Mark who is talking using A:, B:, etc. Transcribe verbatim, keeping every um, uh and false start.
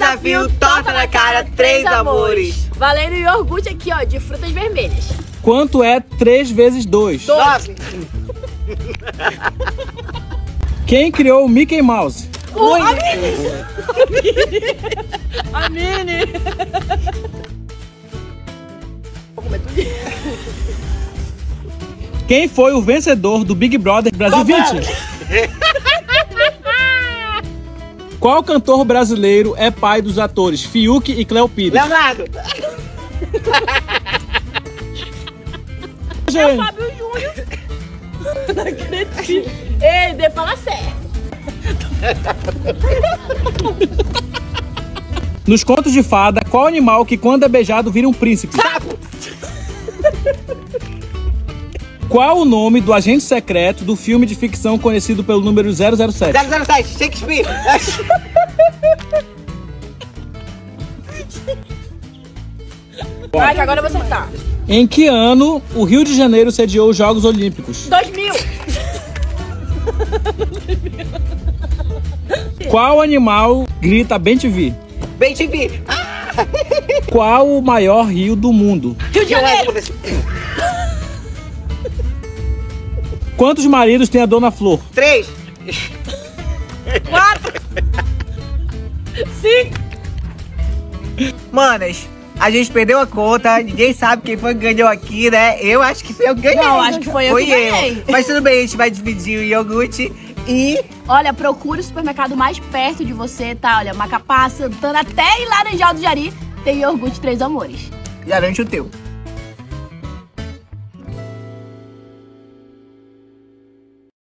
A: desafio, torta na cara, três amores.
B: Valendo iogurte aqui, ó, de frutas vermelhas.
C: Quanto é três vezes dois?
A: Nove.
C: Quem criou o Mickey Mouse?
B: Oi. A Minnie.
C: Quem foi o vencedor do Big Brother Brasil vinte? Qual cantor brasileiro é pai dos atores Fiuk e Cleo Pires?
A: Leonardo.
B: É o Fábio Júnior. Não acredito. Ei, dê fala certo.
C: Nos contos de fada, qual animal que quando é beijado vira um príncipe?
A: Sapo.
C: Qual o nome do agente secreto do filme de ficção conhecido pelo número zero zero sete?
A: zero zero sete, Shakespeare.
B: Vai, que agora eu vou acertar.
C: Em que ano o Rio de Janeiro sediou os Jogos Olímpicos?
B: dois mil.
C: Qual animal grita bem te vi?
A: Bem te vi.
C: Qual o maior rio do mundo?
B: Rio de Janeiro.
C: Quantos maridos tem a Dona Flor?
A: Três.
B: Quatro. Cinco.
A: Manas, a gente perdeu a conta, ninguém sabe quem foi que ganhou aqui, né? Eu acho que foi eu que ganhei.
B: Não, acho que foi eu
A: foi
B: que
A: eu.
B: ganhei.
A: Mas tudo bem, a gente vai dividir o iogurte e...
B: Olha, procure o supermercado mais perto de você, tá? Olha, Macapá, Santana, até em Laranjal do Jari tem iogurte Três Amores.
A: garante o teu.